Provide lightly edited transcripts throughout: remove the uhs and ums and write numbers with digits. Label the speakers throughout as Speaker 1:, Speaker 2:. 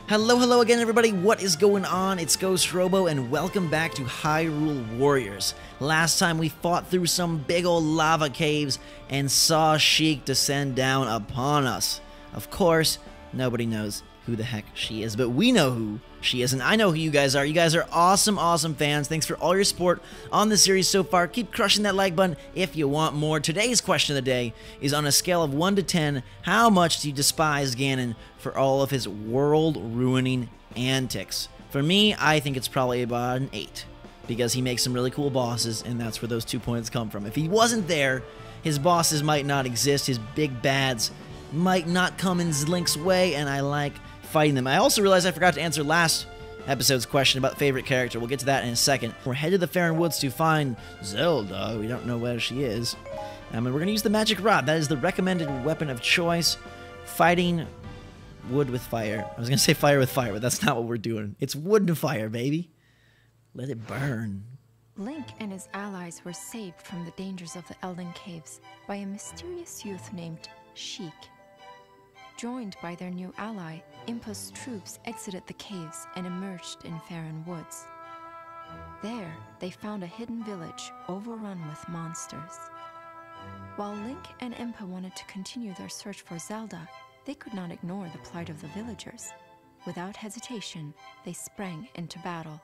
Speaker 1: Hello again, everybody. What is going on? It's Ghost Robo, and welcome back to Hyrule Warriors. Last time we fought through some big old lava caves and saw Sheik descend down upon us. Of course, nobody knows who the heck she is, but we know who she is, and I know who you guys are. You guys are awesome fans. Thanks for all your support on the series so far. Keep crushing that like button if you want more. Today's question of the day is, on a scale of 1 to 10, how much do you despise Ganon for all of his world-ruining antics? For me, I think it's probably about an 8, because he makes some really cool bosses, and that's where those 2 points come from. If he wasn't there, his bosses might not exist, his big bads might not come in Link's way, and I like fighting them. I also realized I forgot to answer last episode's question about favorite character. We'll get to that in a second. We're headed to the Faron Woods to find Zelda. We don't know where she is. And we're going to use the magic rod. That is the recommended weapon of choice. Fighting wood with fire. I was going to say fire with fire, but that's not what we're doing. It's wood and fire, baby. Let it burn.
Speaker 2: Link and his allies were saved from the dangers of the Elden Caves by a mysterious youth named Sheik. Joined by their new ally, Impa's troops exited the caves and emerged in Faron Woods. There, they found a hidden village overrun with monsters. While Link and Impa wanted to continue their search for Zelda, they could not ignore the plight of the villagers. Without hesitation, they sprang into battle.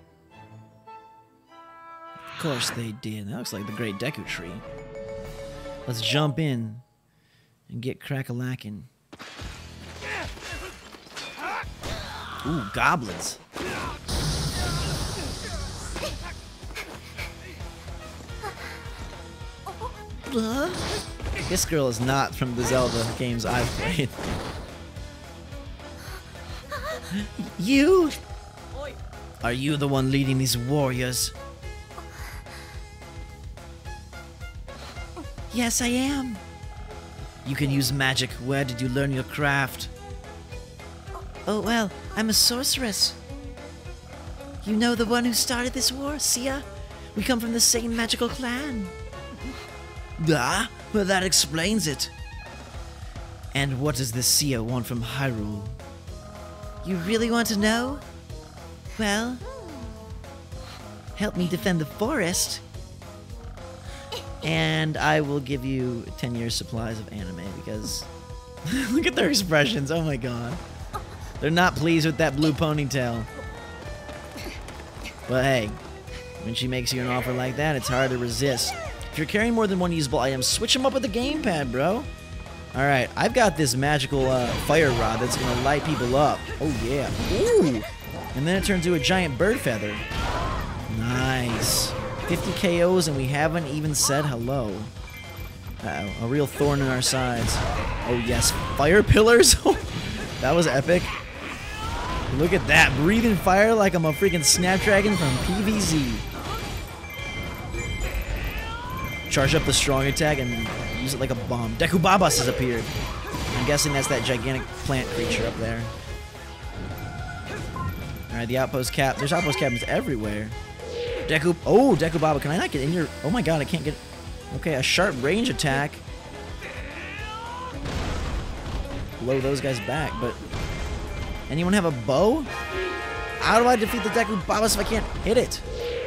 Speaker 1: Of course they did. That looks like the Great Deku Tree. Let's jump in and get crack-a-lackin'. Ooh, goblins. This girl is not from the Zelda games I've played. You? Are you the one leading these warriors? Yes, I am. You can use magic. Where did you learn your craft? Oh, well, I'm a sorceress. You know the one who started this war, Sia? We come from the same magical clan. Ah, well, that explains it. And what does this Sia want from Hyrule? You really want to know? Well, help me defend the forest. And I will give you 10 years supplies of anime, because look at their expressions. Oh my god. They're not pleased with that blue ponytail. But hey, when she makes you an offer like that, it's hard to resist. If you're carrying more than one usable item, switch them up with the gamepad, bro. Alright, I've got this magical fire rod that's going to light people up. Oh yeah. Ooh! And then it turns into a giant bird feather. Nice. 50 KOs and we haven't even said hello. Uh-oh, a real thorn in our sides. Oh yes, fire pillars? That was epic. Look at that, breathing fire like I'm a freaking Snapdragon from PVZ. Charge up the strong attack and use it like a bomb. Deku Babas has appeared. I'm guessing that's that gigantic plant creature up there. Alright, the outpost cap. There's outpost cabins everywhere. Deku Baba, can I not get in your... Oh my god, I can't get... Okay, a sharp range attack. Blow those guys back, but... Anyone have a bow? How do I defeat the Deku Babas if I can't hit it?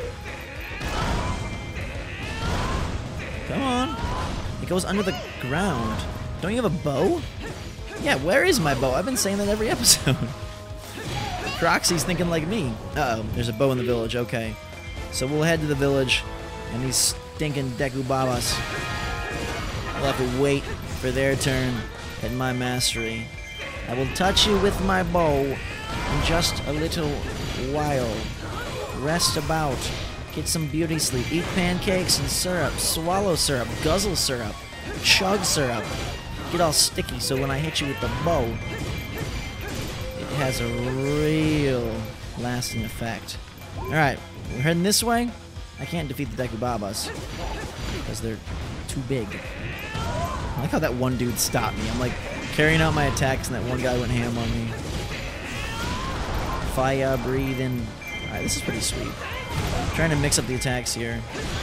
Speaker 1: Come on. It goes under the ground. Don't you have a bow? Yeah, where is my bow? I've been saying that every episode. Croxy's thinking like me. Uh-oh, there's a bow in the village, okay. So we'll head to the village, and these stinking Deku Babas will have to wait for their turn at my mastery. I will touch you with my bow in just a little while. Rest about, get some beauty sleep, eat pancakes and syrup, swallow syrup, guzzle syrup, chug syrup. Get all sticky so when I hit you with the bow, it has a real lasting effect. Alright. We're heading this way. I can't defeat the Deku Babas because they're too big. I like how that one dude stopped me. I'm like carrying out my attacks and that one guy went ham on me. Fire, breathing. Alright, this is pretty sweet. I'm trying to mix up the attacks here.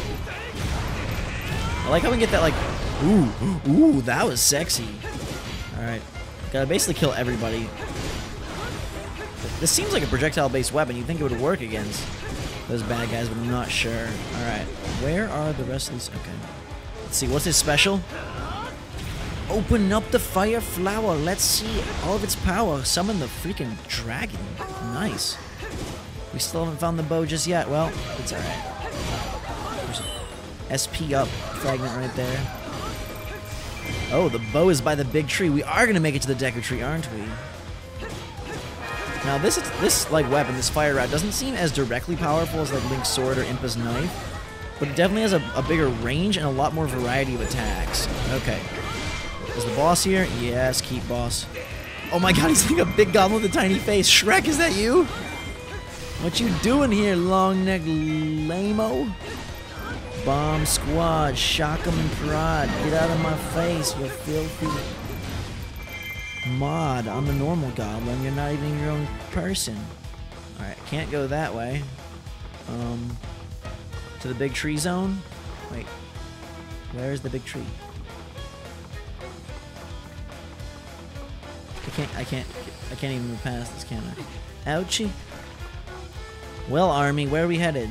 Speaker 1: I like how we get that like... Ooh, that was sexy. Alright. Gotta basically kill everybody. This seems like a projectile-based weapon. You'd think it would work against those bad guys, but I'm not sure. Alright, where are the rest of these? Okay. Let's see, what's his special? Open up the fire flower. Let's see all of its power. Summon the freaking dragon. Nice. We still haven't found the bow just yet. Well, it's alright. There's an SP up fragment right there. Oh, the bow is by the big tree. We are going to make it to the Deku Tree, aren't we? Now, this like weapon, this fire rod, doesn't seem as directly powerful as like Link's sword or Impa's knife, but it definitely has a bigger range and a lot more variety of attacks. Okay. Is the boss here? Yes, keep boss. Oh my god, he's like a big goblin with a tiny face. Shrek, is that you? What you doing here, long neck lame-o? Bomb squad, shock 'em and prod. Get out of my face, you filthy mod. I'm a normal goblin. You're not even your own person. Alright, can't go that way. To the big tree zone? Wait. Where is the big tree? I can't even move past this, can I? Ouchie. Well, army, where are we headed?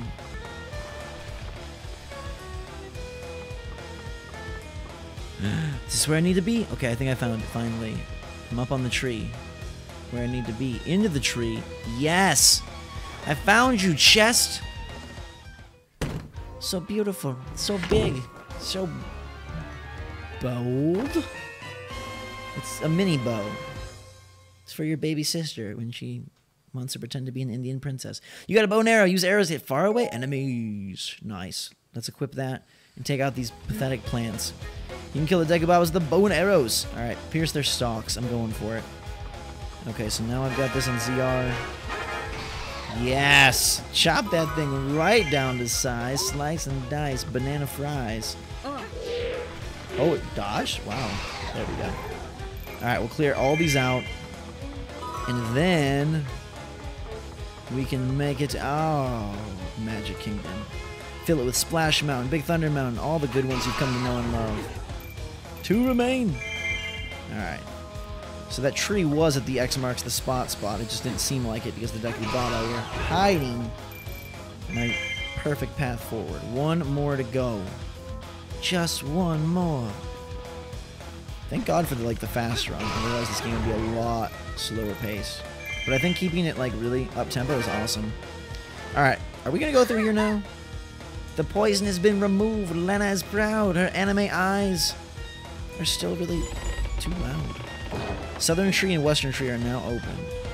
Speaker 1: Is this where I need to be? Okay, I think I found it, finally. I'm up on the tree. Where I need to be. Into the tree. Yes! I found you, chest! So beautiful. So big. So bold. It's a mini bow. It's for your baby sister when she wants to pretend to be an Indian princess. You got a bow and arrow. Use arrows to hit far away enemies. Nice. Let's equip that and take out these pathetic plants. You can kill the Dekubabas with the bow and arrows. Alright, pierce their stalks. I'm going for it. Okay, so now I've got this on ZR. Yes! Chop that thing right down to size. Slice and dice. Banana fries. Oh, it dodged? Wow. There we go. Alright, we'll clear all these out. And then we can make it... Oh, Magic Kingdom. Fill it with Splash Mountain, Big Thunder Mountain, all the good ones you've come to know and love. 2 remain. Alright. So that tree was at the X marks the spot. It just didn't seem like it because the Dekubaba were hiding my perfect path forward. One more to go. Just one more. Thank God for the fast run. I realized this game would be a lot slower paced. But I think keeping it really up-tempo is awesome. Alright, are we gonna go through here now? The poison has been removed. Lena is proud. Her anime eyes are still really too loud. Southern Tree and Western Tree are now open.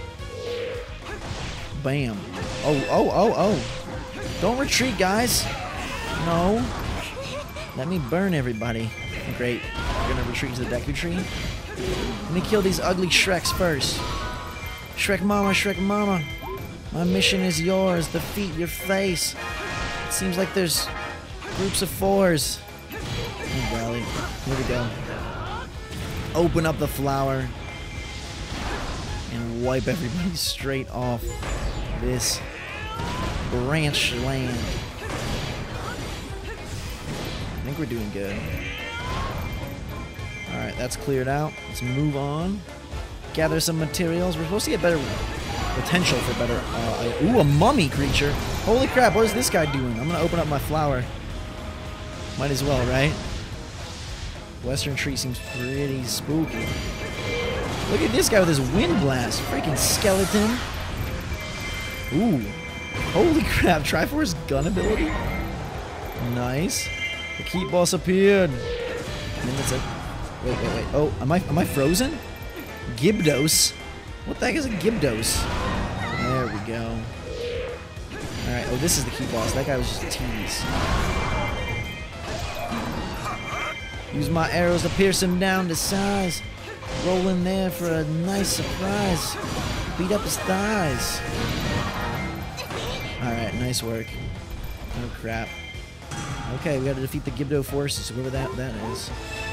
Speaker 1: Bam. Oh. Don't retreat, guys. No. Let me burn everybody. Great. We're gonna retreat to the Deku Tree. Let me kill these ugly Shreks first. Shrek Mama. My mission is yours. Defeat your face. It seems like there's groups of 4s. Oh, golly. Here we go. Open up the flower. And wipe everybody straight off this branch land. I think we're doing good. Alright, that's cleared out. Let's move on. Gather some materials. We're supposed to get better potential for better... ooh, a mummy creature. Holy crap, what is this guy doing? I'm going to open up my flower. Might as well, right? Western Tree seems pretty spooky. Look at this guy with his wind blast. Freaking skeleton. Ooh. Holy crap, Triforce gun ability? Nice. The keep boss appeared. And then it's like... Wait. Oh, am I frozen? Gibdos? What the heck is a Gibdos? There we go. Alright, oh, this is the key boss. That guy was just a tease. Use my arrows to pierce him down to size. Roll in there for a nice surprise. Beat up his thighs. Alright, nice work. Oh, crap. Okay, we gotta defeat the Gibdo forces, whoever that is.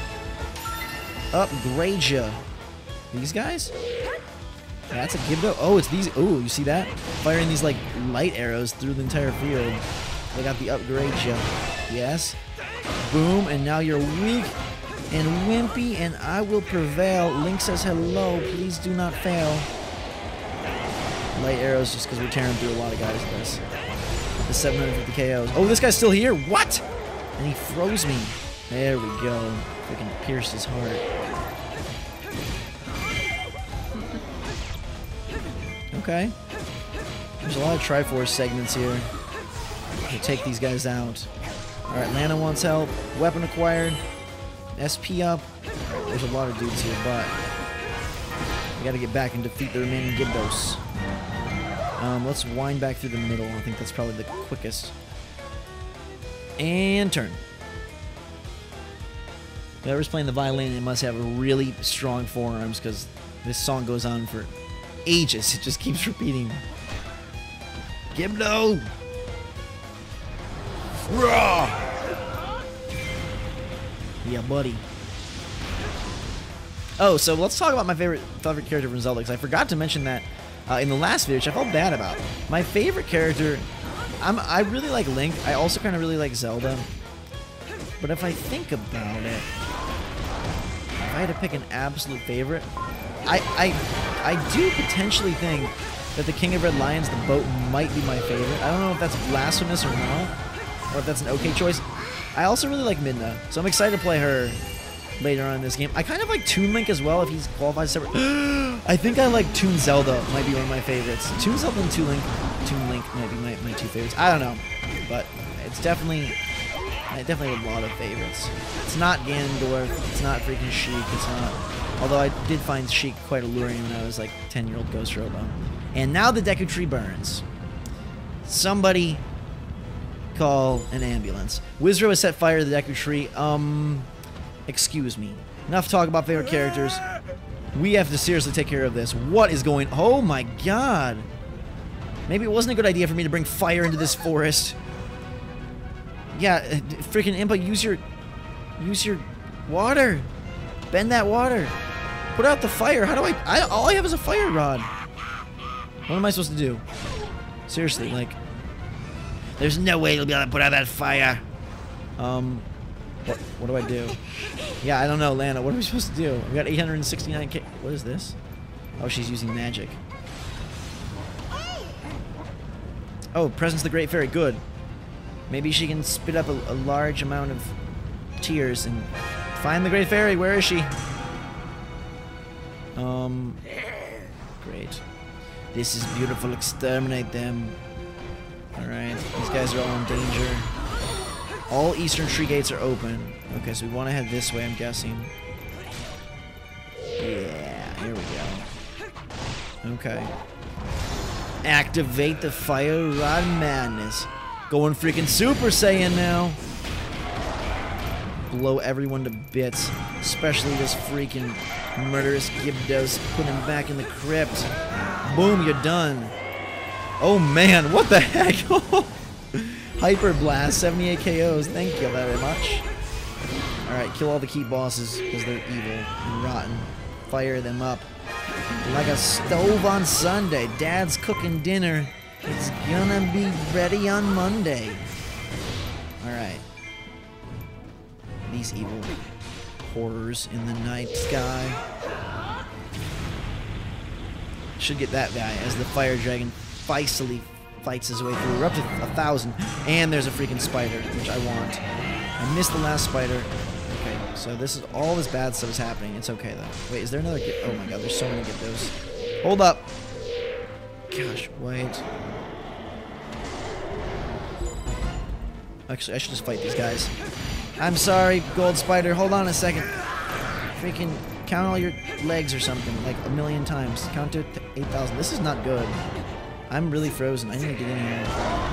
Speaker 1: Upgrade ya. These guys? That's a Gibdo? Oh, it's these. Oh, you see that? Firing these, light arrows through the entire field. They got the upgrade ya. Yes. Boom, and now you're weak and wimpy, and I will prevail. Link says hello. Please do not fail. Light arrows just because we're tearing through a lot of guys with this. The 750 KOs. Oh, this guy's still here. What? And he froze me. There we go. Freaking pierced his heart. Okay. There's a lot of Triforce segments here to take these guys out. Alright, Lana wants help. Weapon acquired. SP up. There's a lot of dudes here, but we gotta get back and defeat the remaining Gibdos. Let's wind back through the middle. I think that's probably the quickest. And turn. Whoever's playing the violin, it must have really strong forearms because this song goes on for ages. It just keeps repeating. Gibdo! Raw! Yeah, buddy. Oh, so let's talk about my favorite character from Zelda, because I forgot to mention that in the last video, which I felt bad about. My favorite character, I really like Link. I also kind of really like Zelda. But if I think about it, if I had to pick an absolute favorite, I do potentially think that the King of Red Lions, the boat, might be my favorite. I don't know if that's blasphemous or not, or if that's an okay choice. I also really like Midna, so I'm excited to play her later on in this game. I kind of like Toon Link as well, if he's qualified separate. I think I like Toon Zelda, might be one of my favorites. Toon Zelda and Toon Link might be my two favorites. I don't know, but it's definitely a lot of favorites. It's not Ganondorf, it's not freaking Sheik, it's not... Although I did find Sheik quite alluring when I was like 10-year-old Ghost Robo. And now the Deku Tree burns. Somebody call an ambulance. Wizro has set fire to the Deku Tree. Excuse me. Enough talk about favorite characters. We have to seriously take care of this. What is going... Oh my god. Maybe it wasn't a good idea for me to bring fire into this forest. Yeah, freaking Impa, use your water. Bend that water. Put out the fire. How do I all I have is a fire rod. What am I supposed to do? Seriously, like, there's no way you'll be able to put out that fire. What do I do? Yeah, I don't know, Lana. What are we supposed to do? We got 869k. What is this? Oh, she's using magic. Oh, Presence of the Great Fairy. Good. Maybe she can spit up a large amount of tears and find the Great Fairy. Where is she? Great. This is beautiful. Exterminate them. Alright. These guys are all in danger. All eastern tree gates are open. Okay, so we want to head this way, I'm guessing. Yeah, here we go. Okay. Activate the Fire Rod Madness. Going freaking Super Saiyan now. Blow everyone to bits. Especially this freaking murderous Gibdos. Put him back in the crypt. Boom, you're done. Oh man, what the heck? Hyper Blast, 78 KOs. Thank you very much. Alright, kill all the key bosses because they're evil and rotten. Fire them up. Like a stove on Sunday. Dad's cooking dinner. It's gonna be ready on Monday. Alright. These evil horrors in the night sky. Should get that guy as the fire dragon feistily fights his way through. We're up to 1,000. And there's a freaking spider, which I want. I missed the last spider. Okay, so this is all this bad stuff is happening. It's okay though. Wait, is there another Oh my god, there's so many Gibdos. Hold up. Gosh, wait. Actually, I should just fight these guys. I'm sorry, Gold Spider. Hold on a second. Freaking count all your legs or something, like a million times. Count to 8,000. This is not good. I'm really frozen. I need to get in here.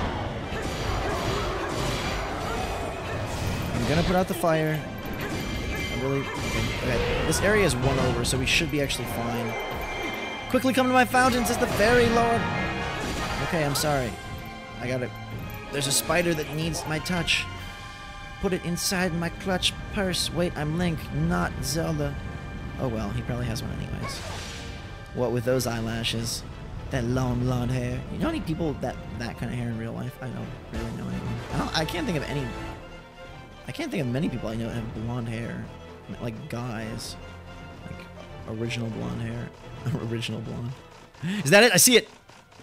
Speaker 1: I'm gonna put out the fire. I'm really... Okay. This area is 1 over, so we should be actually fine. Quickly come to my fountains, it's the fairy lord! Okay, I'm sorry. I gotta... There's a spider that needs my touch. Put it inside my clutch purse. Wait, I'm Link, not Zelda. Oh well, he probably has one anyways. What with those eyelashes? That long blonde hair. You know any people that kind of hair in real life? I don't really know anyone. I can't think of any... I can't think of many people I know that have blonde hair. Like guys. Like original blonde hair. Original blonde. Is that it? I see it!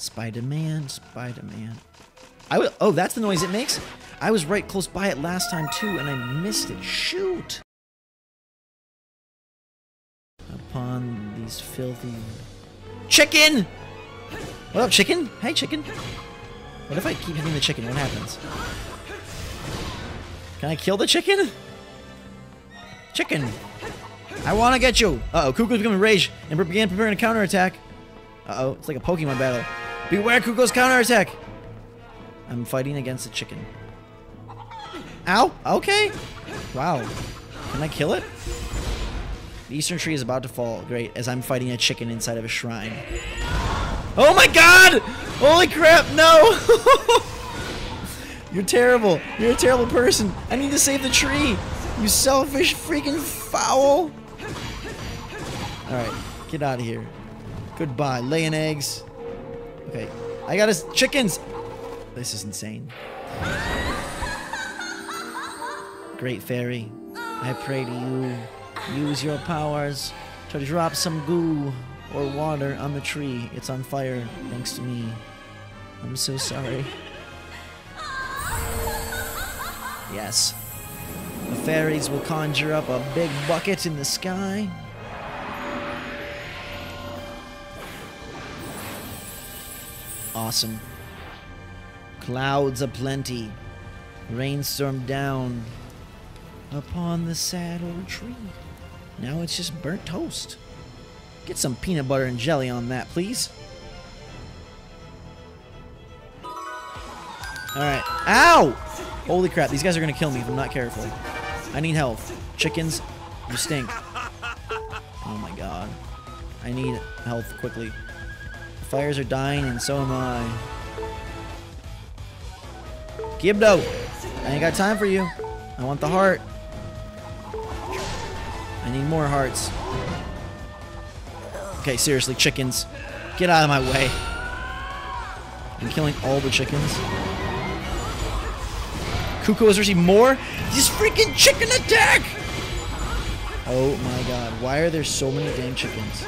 Speaker 1: Spider-Man, Spider-Man. Oh, that's the noise it makes? I was right close by it last time too, and I missed it. Shoot! Upon these filthy... Chicken! What up, chicken? Hey, chicken. What if I keep hitting the chicken? What happens? Can I kill the chicken? Chicken! I wanna get you! Uh-oh, Kuko's becoming enraged and began preparing a counterattack. Uh-oh, it's like a Pokemon battle. Beware Kuko's counterattack! I'm fighting against the chicken. Ow! Okay! Wow. Can I kill it? The eastern tree is about to fall. Great, as I'm fighting a chicken inside of a shrine. Oh my god! Holy crap, no! You're terrible. You're a terrible person. I need to save the tree. You selfish freaking foul. Alright, get out of here. Goodbye. Laying eggs. Okay, I got his chickens! This is insane. Great fairy, I pray to you, use your powers to drop some goo or water on the tree. It's on fire thanks to me. I'm so sorry. Yes. The fairies will conjure up a big bucket in the sky. Awesome. Clouds aplenty. Rainstorm down upon the sad old tree. Now it's just burnt toast. Get some peanut butter and jelly on that, please. Alright. Ow! Holy crap, these guys are gonna kill me if I'm not careful. I need health. Chickens, you stink. Oh my god. I need health quickly. The fires are dying and so am I. Gibdo! I ain't got time for you. I want the heart. I need more hearts. Okay, seriously, chickens. Get out of my way. I'm killing all the chickens. Kuko has received more? This freaking chicken attack! Oh my god, why are there so many dang chickens?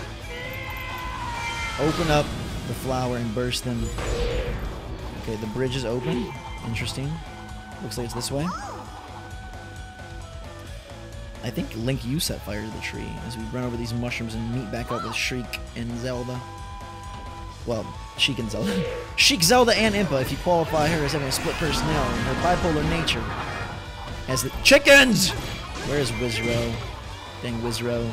Speaker 1: Open up the flower and burst them. Okay, the bridge is open. Interesting. Looks like it's this way. I think Link, you set fire to the tree as we run over these mushrooms and meet back up with Sheik and Zelda. Well, Sheik and Zelda. Sheik, Zelda, and Impa if you qualify her as having a split personnel and her bipolar nature. As the chickens! Where's Wizro? Dang Wizro.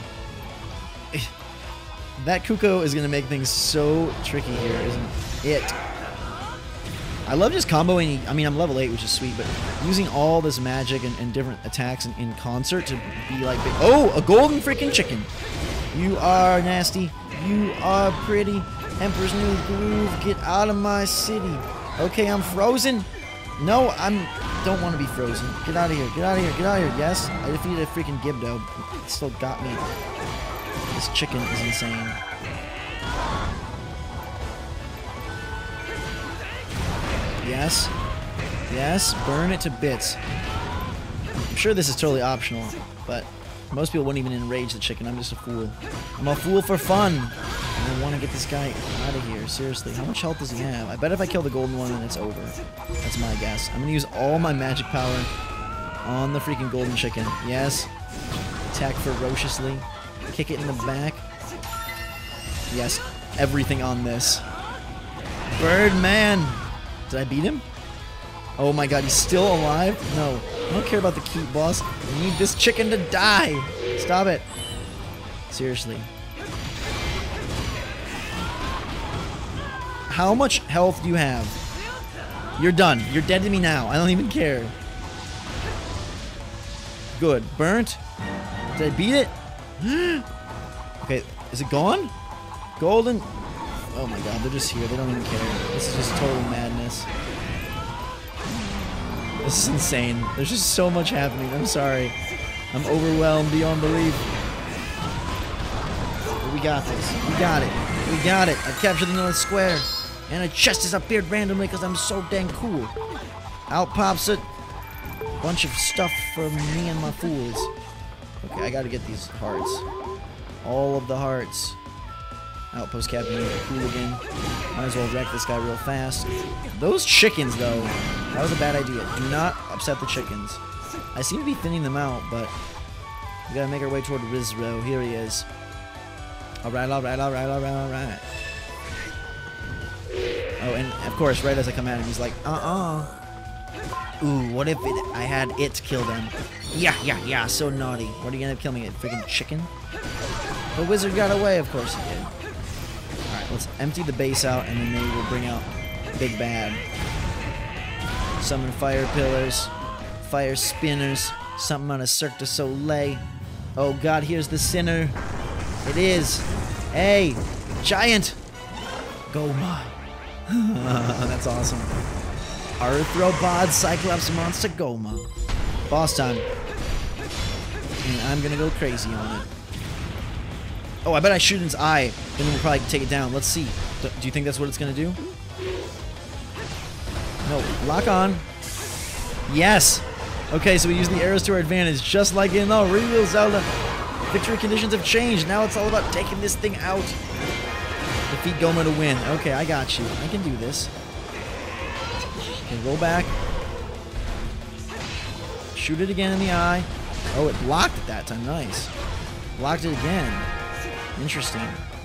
Speaker 1: That Kuko is going to make things so tricky here, isn't it? I love just comboing. I mean, I'm level 8, which is sweet, but using all this magic and different attacks in concert to be like big. Oh, a golden freaking chicken. You are nasty. You are pretty. Emperor's New Groove. Get out of my city. Okay, I'm frozen. No, don't want to be frozen. Get out of here. Get out of here. Get out of here. Yes, I defeated a freaking Gibdo. It still got me. This chicken is insane. Yes. Yes. Burn it to bits. I'm sure this is totally optional, but most people wouldn't even enrage the chicken. I'm just a fool. I'm a fool for fun. And I want to get this guy out of here. Seriously, how much health does he have? I bet if I kill the golden one, then it's over. That's my guess. I'm going to use all my magic power on the freaking golden chicken. Yes. Attack ferociously. Kick it in the back. Yes. Everything on this. Birdman. Did I beat him? Oh my god, he's still alive? No. I don't care about the cute boss. I need this chicken to die. Stop it. Seriously. How much health do you have? You're done. You're dead to me now. I don't even care. Good. Burnt? Did I beat it? Okay, is it gone? Golden? Oh my god, they're just here. They don't even care. This is just total madness. This is insane. There's just so much happening. I'm sorry. I'm overwhelmed beyond belief. But we got this. We got it. We got it. I captured the North Square. And a chest has appeared randomly because I'm so dang cool. Out pops a bunch of stuff for me and my fools. Okay, I gotta get these hearts. All of the hearts. Outpost Captain Hooligan. Might as well wreck this guy real fast. Those chickens, though, that was a bad idea. Do not upset the chickens. I seem to be thinning them out, but we gotta make our way toward Rizro. Here he is. Alright, alright, alright, alright, alright. Oh, and of course, right as I come at him, he's like, Ooh, what if I had it kill them? Yeah, so naughty. What are you gonna kill me, a freaking chicken? The wizard got away, of course he did. Alright, let's empty the base out, and then maybe we'll bring out Big Bad. Summon fire pillars, fire spinners, something on a Cirque du Soleil. Oh god, here's the sinner. It is. Hey, giant Goma. That's awesome. Arthropod Cyclops Monster Goma. Boss time. And I'm gonna go crazy on it. Oh, I bet I shoot in its eye, then we'll probably take it down. Let's see. Do you think that's what it's gonna do? No, lock on. Yes! Okay, so we use the arrows to our advantage, just like in the real Zelda. Victory conditions have changed. Now it's all about taking this thing out. Defeat Goma to win. Okay, I got you. I can do this. Okay, roll back. Shoot it again in the eye. Oh, it blocked it that time. Nice. Blocked it again. Interesting.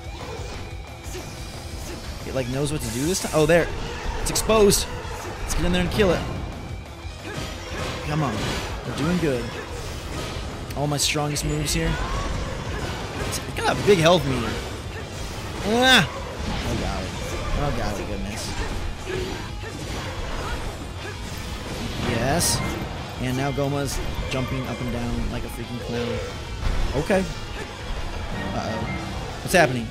Speaker 1: It like knows what to do this time. Oh, there. It's exposed. Let's get in there and kill it. Come on. We're doing good. All my strongest moves here. It's got a big health meter. Ah! Oh golly. Oh golly goodness. Yes. And now Goma's jumping up and down like a freaking clown. Okay. Uh-oh. What's happening?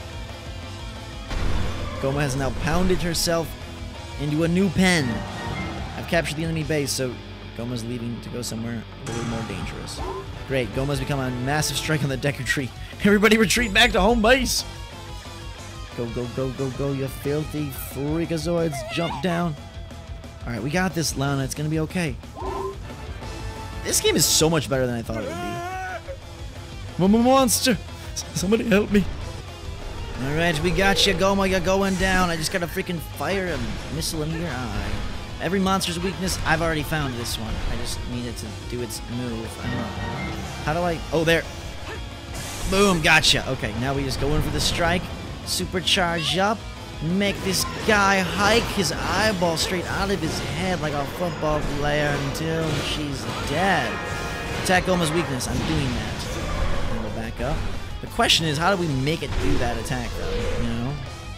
Speaker 1: Goma has now pounded herself into a new pen. I've captured the enemy base, so Goma's leaving to go somewhere a little more dangerous. Great, Goma's become a massive strike on the Deku Tree. Everybody retreat back to home base! Go, go, go, go, go, you filthy freakazoids. Jump down. Alright, we got this, Lana. It's gonna be okay. This game is so much better than I thought it would be. Monster! Somebody help me. Alright, we got you, Goma. You're going down. I just gotta freaking fire a missile into your eye. Every monster's weakness, I've already found this one. I just need it to do its move. I don't know. How do I... Oh, there. Boom, gotcha. Okay, now we just go in for the strike. Supercharge up. Make this guy hike his eyeball straight out of his head like a football player until she's dead. Attack Goma's weakness. I'm doing that. And we'll back up. The question is, how do we make it do that attack, though? You know?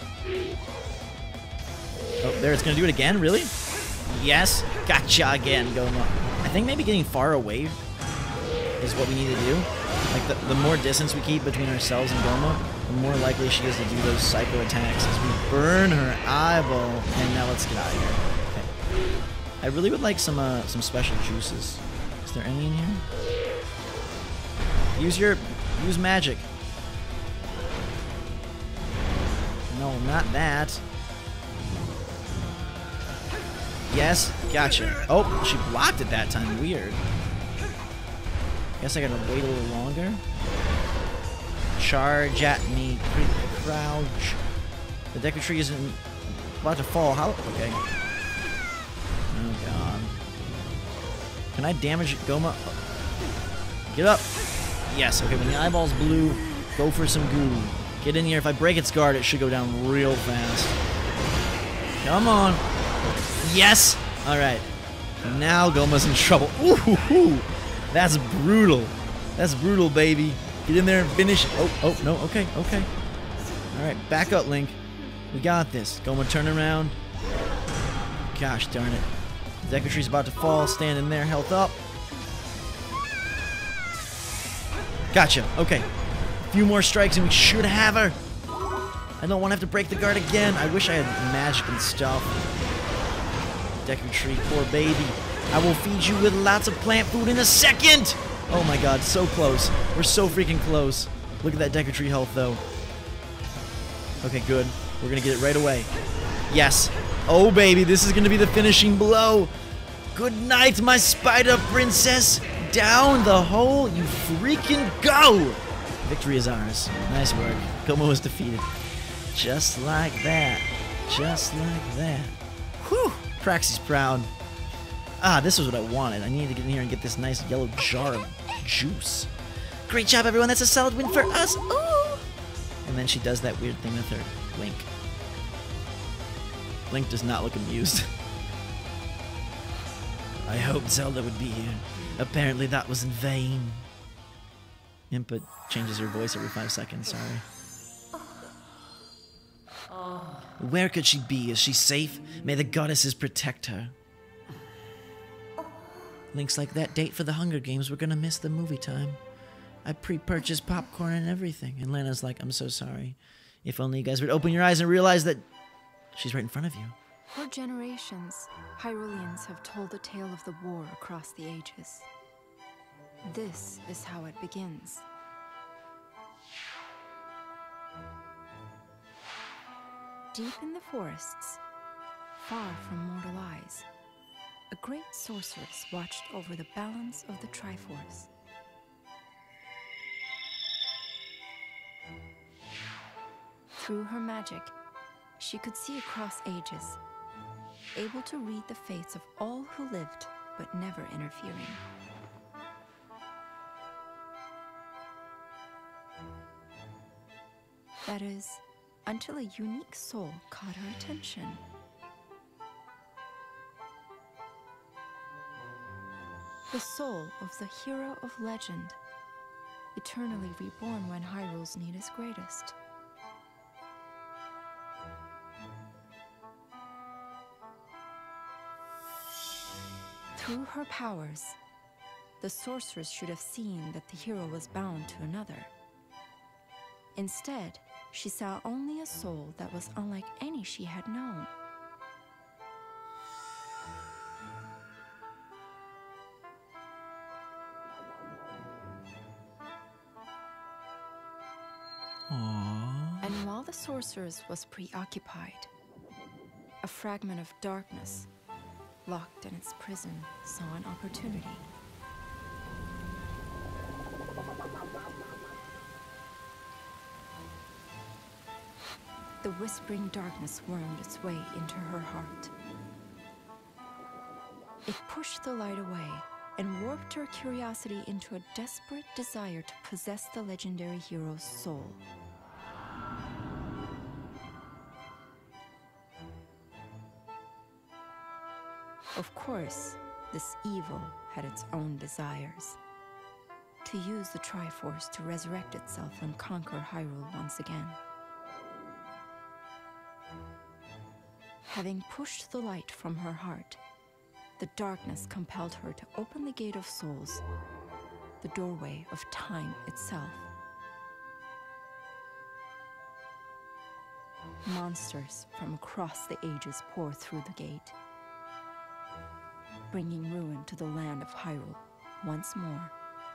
Speaker 1: Oh, there, it's gonna do it again? Really? Yes. Gotcha again, Goma. I think maybe getting far away is what we need to do. Like, the more distance we keep between ourselves and Goma, the more likely she is to do those psycho attacks as we burn her eyeball. And now let's get out of here. Okay. I really would like some special juices. Is there any in here? Use magic. No, not that. Yes, gotcha. Oh, she blocked it that time. Weird. Guess I gotta wait a little longer. Charge at me, crouch. The Deku Tree isn't about to fall. How? Okay. Oh god. Can I damage Goma? Get up. Yes. Okay. When the eyeball's blue, go for some goo. Get in here. If I break its guard, it should go down real fast. Come on. Yes. All right. Now Goma's in trouble. Ooh. That's brutal. That's brutal, baby. Get in there and finish. Oh, no. Okay. All right, back up, Link. We got this. Goma, turn around. Gosh darn it. The Deku Tree's about to fall. Stand in there. Health up. Gotcha. Okay. A few more strikes and we should have her. I don't want to have to break the guard again. I wish I had magic and stuff. Deku Tree, poor baby. I will feed you with lots of plant food in a second! Oh my god, so close. We're so freaking close. Look at that Deku Tree health, though. Okay, good. We're gonna get it right away. Yes. Oh, baby, this is gonna be the finishing blow. Good night, my spider princess. Down the hole you freaking go! Victory is ours. Nice work. Goma was defeated. Just like that. Just like that. Whew! Praxie's proud. Ah, this was what I wanted. I needed to get in here and get this nice yellow jar of juice. Great job, everyone. That's a solid win for us. Ooh! And then she does that weird thing with her Link. Link does not look amused. I hoped Zelda would be here. Apparently that was in vain. Impa changes her voice every 5 seconds, sorry. Where could she be? Is she safe? May the goddesses protect her. Link's like, that date for the Hunger Games, we're gonna miss the movie time. I pre-purchased popcorn and everything. And Lana's like, I'm so sorry. If only you guys would open your eyes and realize that she's right in front of you.
Speaker 2: For generations, Hyruleans have told the tale of the war across the ages. This is how it begins. Deep in the forests, far from mortal eyes, a great sorceress watched over the balance of the Triforce. Through her magic, she could see across ages, able to read the fates of all who lived, but never interfering. That is, until a unique soul caught her attention. The soul of the hero of legend, eternally reborn when Hyrule's need is greatest. Through her powers, the sorceress should have seen that the hero was bound to another. Instead, she saw only a soul that was unlike any she had known.
Speaker 1: Aww.
Speaker 2: And while the sorceress was preoccupied, a fragment of darkness, locked in its prison, saw an opportunity. The whispering darkness wormed its way into her heart. It pushed the light away and warped her curiosity into a desperate desire to possess the legendary hero's soul. Of course, this evil had its own desires. To use the Triforce to resurrect itself and conquer Hyrule once again. Having pushed the light from her heart, the darkness compelled her to open the Gate of Souls, the doorway of time itself. Monsters from across the ages pour through the gate, bringing ruin to the land of Hyrule once more.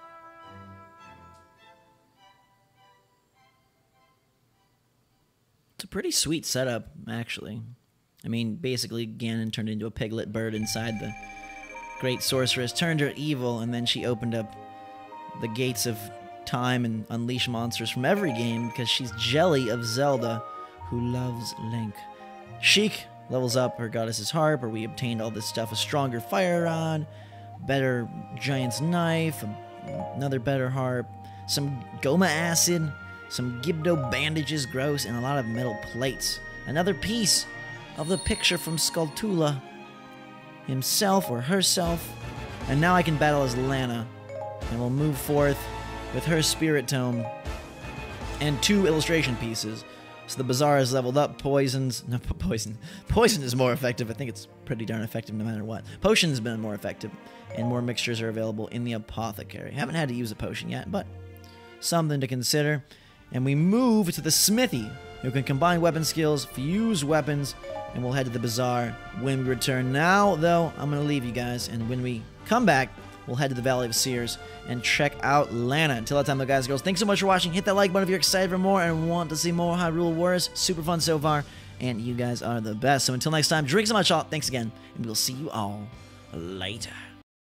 Speaker 1: It's a pretty sweet setup, actually. I mean, basically, Ganon turned into a piglet bird inside the great sorceress, turned her evil, and then she opened up the gates of time and unleashed monsters from every game because she's jelly of Zelda, who loves Link. Sheik levels up her goddess's harp, where we obtained all this stuff: a stronger fire rod, better giant's knife, another better harp, some Goma acid, some Gibdo bandages, gross, and a lot of metal plates. Another piece of the picture from Skulltula himself or herself. And now I can battle as Lana, and we'll move forth with her spirit tome and 2 illustration pieces. So the Bazaar is leveled up. Poison is more effective. I think it's pretty darn effective no matter what. Potion's been more effective, and more mixtures are available in the apothecary. Haven't had to use a potion yet, but something to consider. And we move to the smithy, who can combine weapon skills, fuse weapons, and we'll head to the Bazaar when we return. Now, though, I'm going to leave you guys, and when we come back, we'll head to the Valley of Seers and check out Lana. Until that time, though, guys and girls, thanks so much for watching. Hit that like button if you're excited for more and want to see more Hyrule Warriors. Super fun so far, and you guys are the best. So until next time, drink so much, all. Thanks again, and we'll see you all later.